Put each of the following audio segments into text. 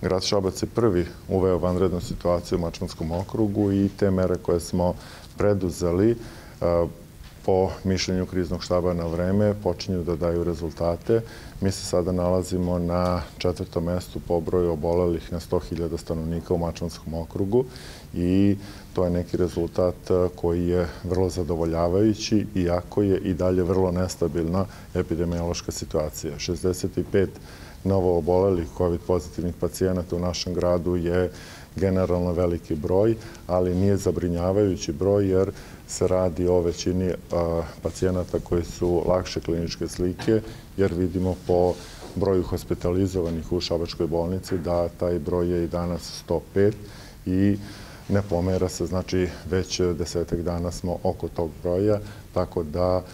Grad Šabac je prvi uveo vanrednu situaciju u Mačvanskom okrugu i te mere koje smo preduzeli po mišljenju kriznog štaba na vreme počinju da daju rezultate. Mi se sada nalazimo na 4. mestu po broju obolelih na 100.000 stanovnika u Mačvanskom okrugu i to je neki rezultat koji je vrlo zadovoljavajući, iako je i dalje vrlo nestabilna epidemiološka situacija. 65 novo obolelih COVID pozitivnih pacijenata u našem gradu je generalno veliki broj, ali nije zabrinjavajući broj jer se radi o većini pacijenata koji su lakše kliničke slike, jer vidimo po broju hospitalizovanih u Šabačkoj bolnici da taj broj je i danas 105 i ne pomera se, znači već 10 dana smo oko tog broja, tako da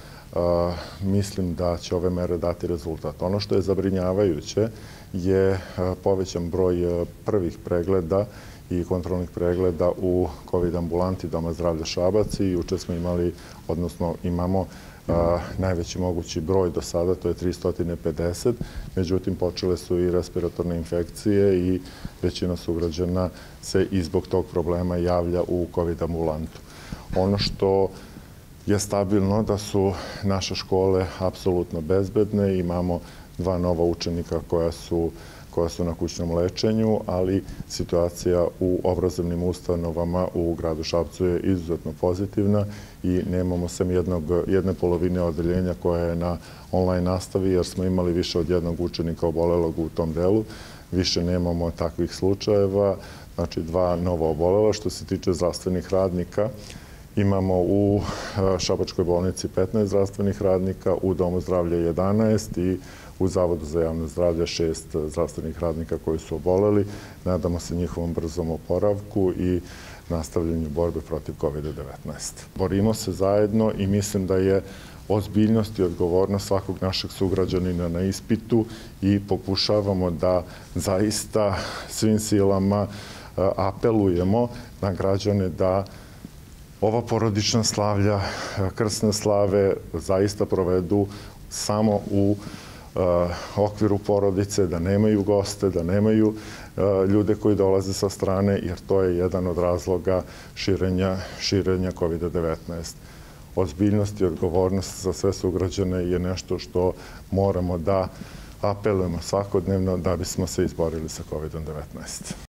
mislim da će ove mere dati rezultat. Ono što je zabrinjavajuće je povećan broj prvih pregleda i kontrolnih pregleda u COVID ambulanti Doma zdravlja Šabac i juče smo imali, odnosno imamo najveći mogući broj do sada, to je 350, međutim počele su i respiratorne infekcije i većina sugrađana se i zbog tog problema javlja u COVID ambulantu. Ono što je stabilno da su naše škole apsolutno bezbedne, imamo 2 nova učenika koja su na kućnom lečenju, ali situacija u obrazovnim ustanovama u gradu Šapcu je izuzetno pozitivna i nemamo sem jedne polovine odeljenja koja je na online nastavi, jer smo imali više od jednog učenika obolelog u tom delu. Više nemamo takvih slučajeva, znači 2 nova obolela. Što se tiče zdravstvenih radnika, imamo u Šabačkoj bolnici 15 zdravstvenih radnika, u Domu zdravlja 11 i u Zavodu za javno zdravlje 6 zdravstvenih radnika koji su oboleli. Nadamo se njihovom brzom oporavku i nastavljanju borbe protiv COVID-19. Borimo se zajedno i mislim da je ozbiljnost i odgovornost svakog našeg sugrađanina na ispitu i pokušavamo da zaista svim silama apelujemo na građane da ova porodična slavlja, krsne slave zaista provedu samo u okviru porodice, da nemaju goste, da nemaju ljude koji dolaze sa strane, jer to je jedan od razloga širenja COVID-19. Ozbiljnost i odgovornost za sve sugrađane je nešto što moramo da apelujemo svakodnevno da bismo se izborili sa COVID-19.